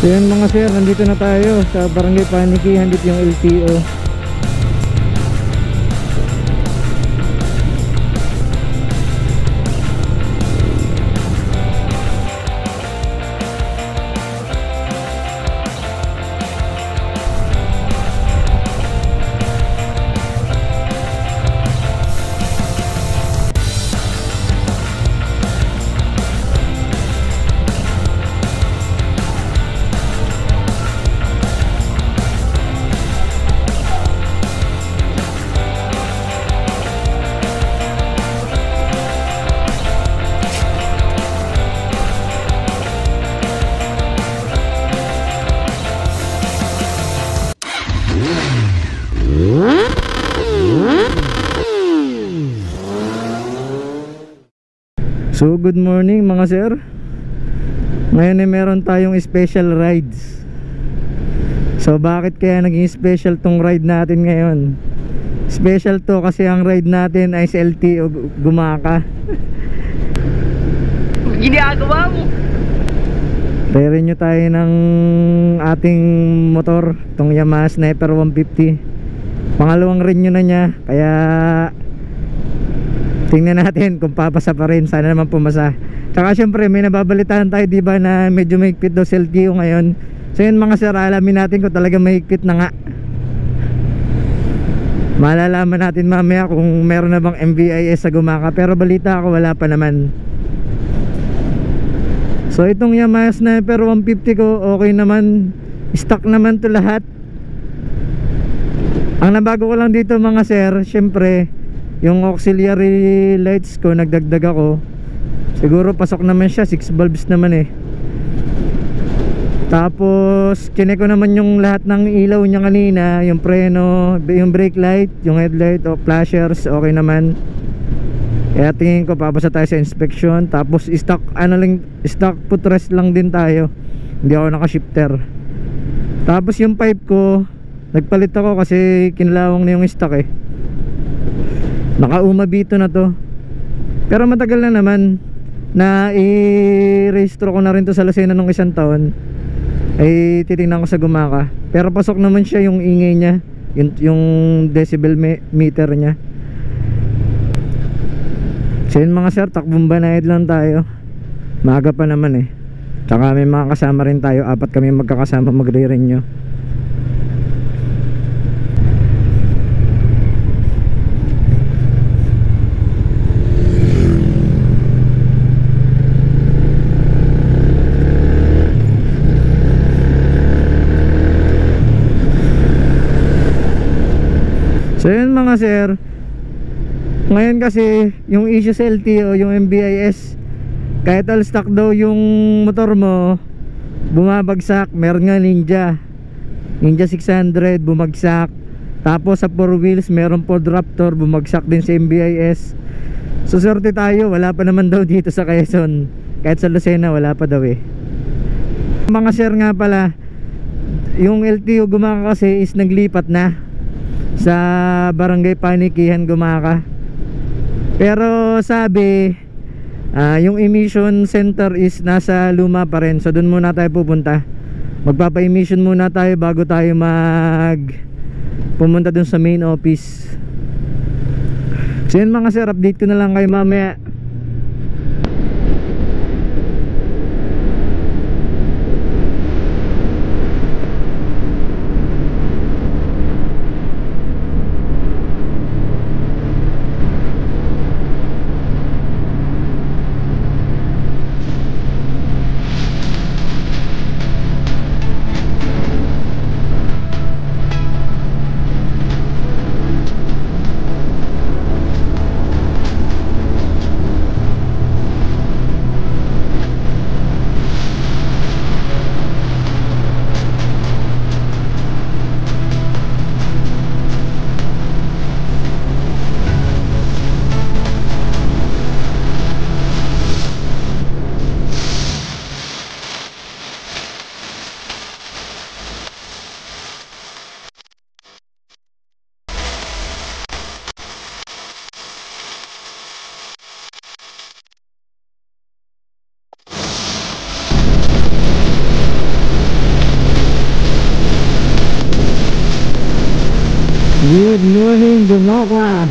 So yan mga sir, nandito na tayo sa Barangay Panikihan, dito yung LTO. So good morning mga sir. Ngayon ay meron tayong special rides. So bakit kaya naging special tong ride natin ngayon? Special to kasi ang ride natin ay sa LTO Gumaka. Ginagawa mo? Renew tayo ng ating motor, tong Yamaha Sniper 150. Pangalawang renew na niya, kaya tingnan natin kung papasa pa rin. Sana naman pumasa. Tsaka syempre may nababalitaan tayo, diba, na medyo mahigpit daw sa LTO ngayon. So yun mga sir, alamin natin kung talaga mahigpit na nga. Malalaman natin mamaya kung meron na bang MVIS sa Gumaka. Pero balita ako wala pa naman. So itong Yamaha Sniper 150 ko, okay naman. Stock naman to lahat. Ang nabago ko lang dito mga sir, syempre yung auxiliary lights ko, nagdagdag ako. Siguro pasok naman siya, 6 bulbs naman eh. Tapos chinek ko naman yung lahat ng ilaw niya kanina, yung preno, yung brake light, yung headlight o flashers, okay naman. Kaya tingin ko papasa tayo sa inspection. Tapos stock stock footrest lang din tayo, hindi ako naka-shifter. Tapos yung pipe ko, nagpalit ako kasi kinlawang na yung stock eh. Naka-umabito na to. Pero matagal na naman. Na i-restro ko na rin to sa Lucena nung isang taon. Ay titingnan ko sa Gumaka. Pero pasok naman siya yung ingay niya, yung decibel meter niya. So yun mga sir, takbong banayad lang tayo. Maaga pa naman eh. Tsaka may mga kasama rin tayo. 4 kami magkakasama magre-renew. So yun mga sir, ngayon kasi yung issue sa LTO, yung MVIS, kahit all stock daw yung motor mo, bumabagsak. Meron nga Ninja 600 bumagsak. Tapos sa 4 wheels meron Ford Raptor, bumagsak din sa MVIS. So sorte tayo, wala pa naman daw dito sa Quezon. Kahit sa Lucena wala pa daw eh. Mga sir nga pala, yung LTO Gumaka kasi is naglipat na sa Barangay Panikihan Gumaka. Pero sabi yung emission center is nasa luma pa rin. So dun muna tayo pupunta. Magpapa-emission muna tayo bago tayo pumunta dun sa main office. So yun mga sir, update ko na lang kayo mamaya. Good morning, Gumaka.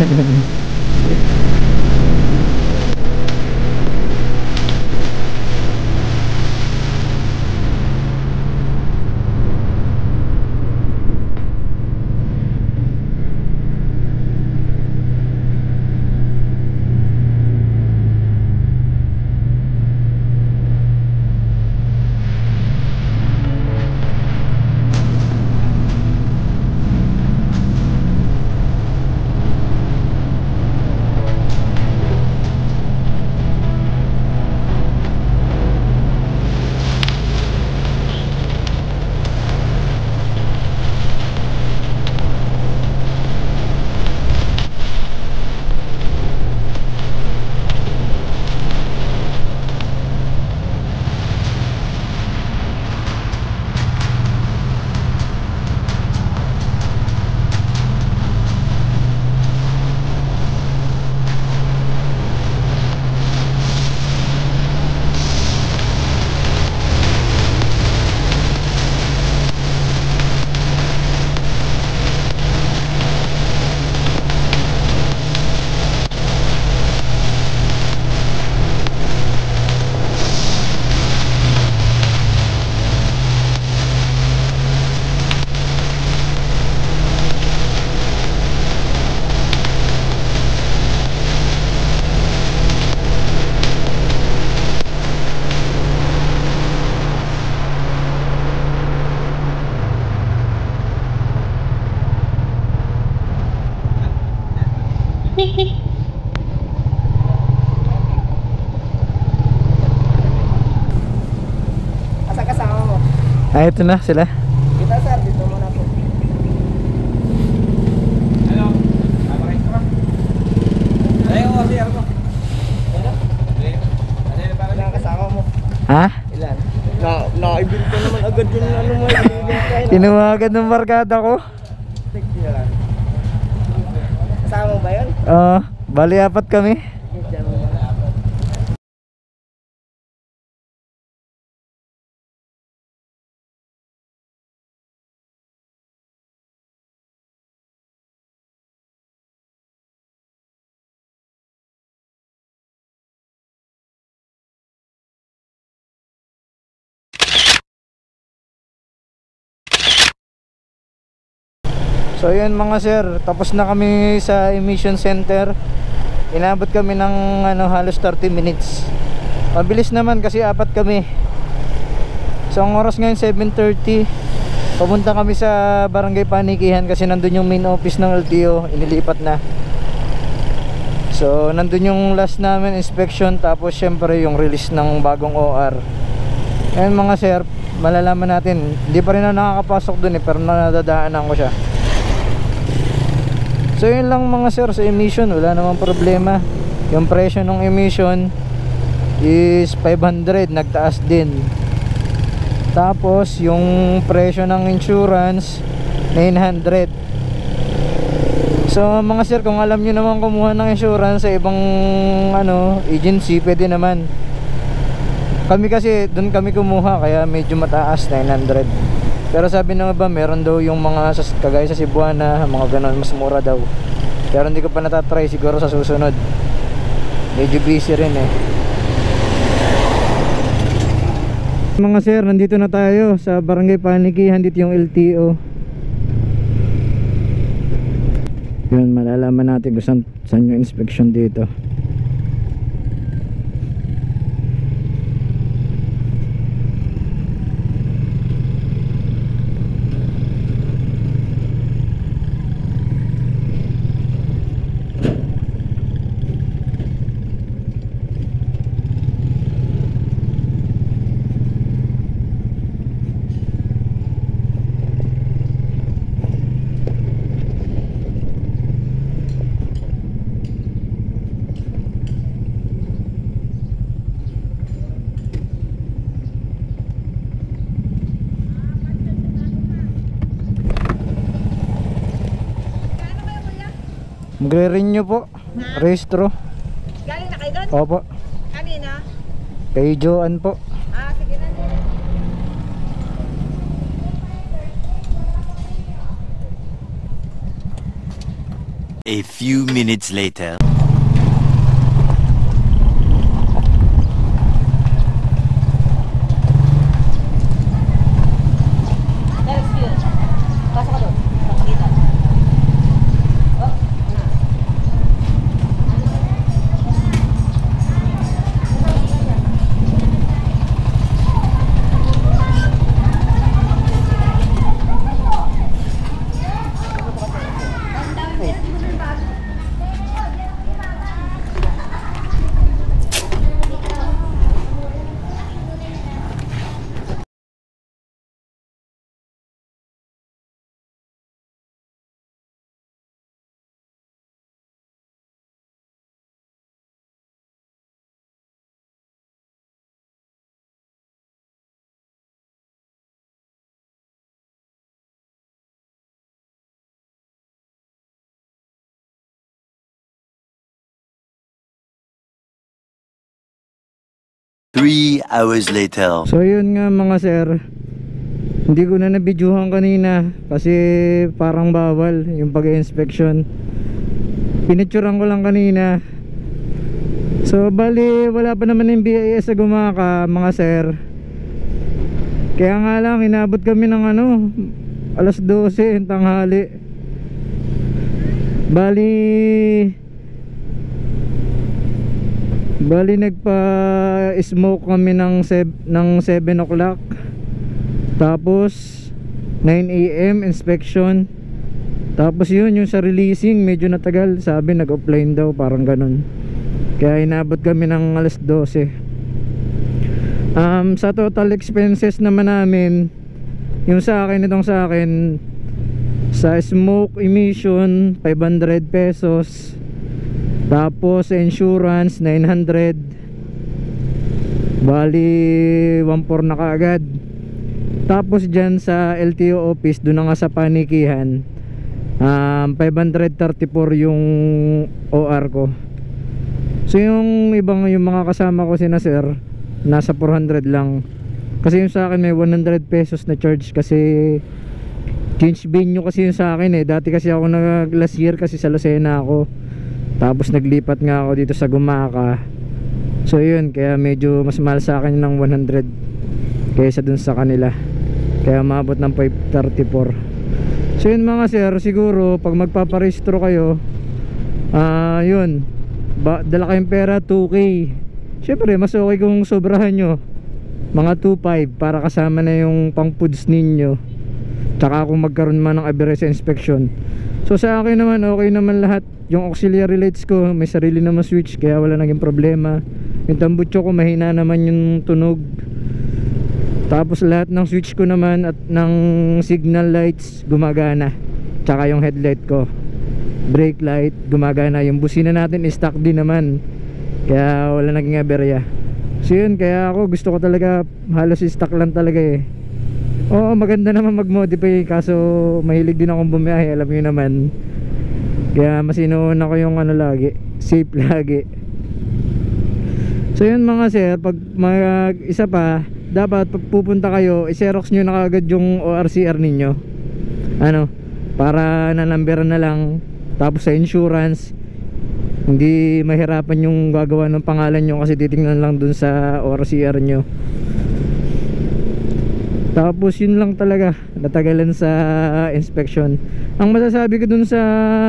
Asa kasama mo? Ah, ito na sila. Kita sir, dito muna po. Hello? Tama ka? Ayaw mo siya mo. Ilan kasama mo? Ha? Ilan? Naibig ko naman agad yung ano mo. Kinuha agad ng barkada ko. Tignan lang. Kasama mo ba yun? Oo, bali 4 kami. Diyan mo na. So yun mga sir, tapos na kami sa emission center. Inabot kami ng halos 30 minutes. Mabilis naman kasi 4 kami. So ang oras ngayon 7:30. Pumunta kami sa Barangay Panikihan kasi nandun yung main office ng LTO, inilipat na. So nandun yung last namin inspection, tapos syempre yung release ng bagong OR. Ayun mga sir, malalaman natin. Hindi pa rin ako nakakapasok dun pero nadadaanan ko siya. So yun lang mga sir, sa emission wala namang problema. Yung presyo ng emission is 500, nagtaas din. Tapos yung presyo ng insurance 900. So mga sir, kung alam nyo naman kumuha ng insurance sa ibang agency, pwede naman. Kami kasi doon kami kumuha kaya medyo mataas, 900. Pero sabi ng iba meron daw yung mga kagaya sa Cebuana, mga ganon, mas mura daw. Pero hindi ko pa natatry, siguro sa susunod. Medyo busy rin eh. Mga sir, nandito na tayo sa Barangay Panikihan, dito yung LTO. Yun, malalaman natin kung saan yung inspection dito. Magre-renew po. Rehistro. Galing na kayo doon? Opo. Kanina? Kay Joan po. Ah, sige na. A few minutes later. Next yun. Pasok ka doon. Pakita. Oh, una. 3 hours later. So yun nga mga sir, hindi ko na nabidyohan kanina kasi parang bawal yung pag-inspection. Pinicturean ko lang kanina. So bali wala pa naman yung BIS sa Gumaka mga sir. Kaya nga lang inabot kami ng alas 12 tanghali. Bali nagpa-smoke kami ng 7 o'clock. Tapos 9 AM inspection. Tapos yun yung sa releasing medyo natagal. Sabi nag-offline daw parang ganun. Kaya inabot kami ng alas 12. Sa total expenses naman namin, yung sa akin, itong sa akin, sa smoke emission 500 pesos. Tapos insurance 900. Bali 1.4 na kaagad. Tapos dyan sa LTO office, doon na nga sa panikihan, 534 yung OR ko. So yung mga kasama ko sina sir, nasa 400 lang. Kasi yung sa akin may 100 pesos na charge kasi change venue kasi yung sa akin Dati kasi ako last year kasi sa Lucena ako. Tapos naglipat nga ako dito sa Gumaka. So yun, kaya medyo mas mahal sa akin ng 100 kaysa dun sa kanila. Kaya maabot ng 534. So yun mga sir, siguro pag magpaparehistro kayo, yun, dala kayong pera 2K. Syempre mas okay kung sobrahan nyo, mga 2.5 para kasama na yung pang foods ninyo. Tsaka kung magkaroon man ng aberya sa inspection. So sa akin naman okay naman lahat. Yung auxiliary lights ko may sarili naman switch, kaya wala naging problema. Yung tambutso ko mahina naman yung tunog. Tapos lahat ng switch ko naman at ng signal lights gumagana. Tsaka yung headlight ko, brake light gumagana. Yung busina natin stock din naman, kaya wala naging aberya. So yun, kaya ako gusto ko talaga halos stock lang talaga Oo, maganda naman mag-modify, kaso mahilig din akong bumiyahe, alam niyo naman. Kaya mas inuuna ko yung lagi, safe lagi. So yun mga sir, pag isa pa, dapat pag pupunta kayo, i-xerox nyo na kagad yung ORCR ninyo. Para nanamberan na lang. Tapos sa insurance, hindi mahirapan yung gagawa ng pangalan nyo kasi titingnan lang dun sa ORCR nyo. Tapos yun lang talaga, natagalan sa inspection. Ang masasabi ko dun sa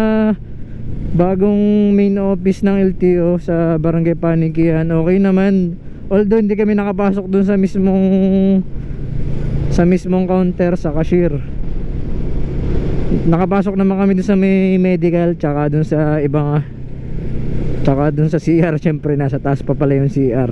bagong main office ng LTO sa Barangay Panikihan, okay naman. Although hindi kami nakapasok dun sa mismong counter sa cashier. Nakapasok naman kami dun sa may medical, tsaka dun sa ibang tsaka dun sa CR. Syempre nasa taas pa pala yung CR.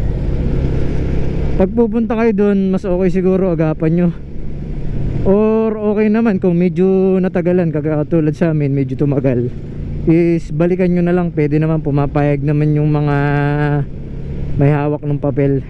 Pag pupunta kayo dun, mas okay siguro agapan nyo. Or okay naman kung medyo natagalan, katulad sa amin medyo tumagal, is balikan nyo na lang. Pwede naman, pumapayag naman yung mga may hawak ng papel.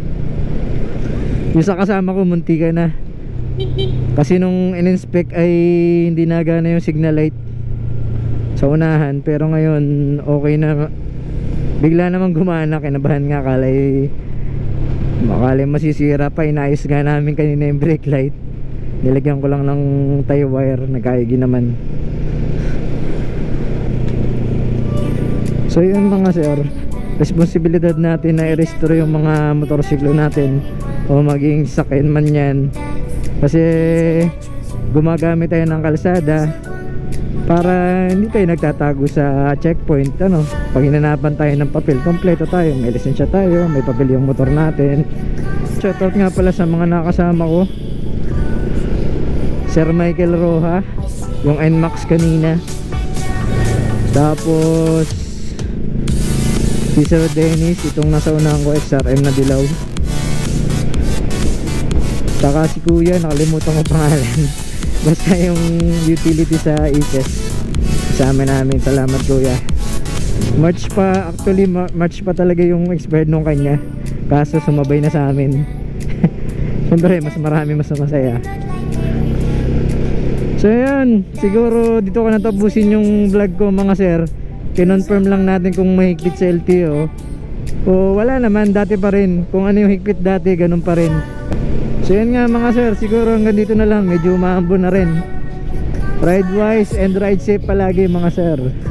Yung sa kasama ko muntika na, kasi nung in-inspect ay hindi nagana yung signal light sa unahan. Pero ngayon okay na, bigla namang gumana. Kinabahan nga, kalay masisira pa. Inayos nga namin kanina yung brake light, nilagyan ko lang ng tie wire, nagkaigi naman. So yun mga sir, responsibilidad natin na i-restore yung mga motorsiklo natin o maging sakyan man yan, kasi gumagamit tayo ng kalsada para hindi tayo nagtatago sa checkpoint. Ano, pag hinanapan tayo ng papel, kompleto tayo, may lisensya tayo, may papel yung motor natin. Shoutout nga pala sa mga nakasama ko, Sir Michael Roja, yung NMAX kanina, tapos si Sir Dennis, itong nasa unahan ko, XRM na dilaw, saka si Kuya, nakalimutan ko pangalan basta yung utility sa HS sa amin namin. Salamat Kuya. March pa, actually March pa talaga yung expired nung kanya, kaso sumabay na sa amin. Siyempre mas marami, mas masaya. So yan, siguro dito ko natapusin yung vlog ko mga sir. Kinonfirm lang natin kung may higpit sa LTO o wala naman, dati pa rin. Kung ano yung higpit dati, ganun pa rin. So yan nga mga sir, siguro hanggang dito na lang, medyo umaambon na rin. Ride wise and ride safe palagi mga sir.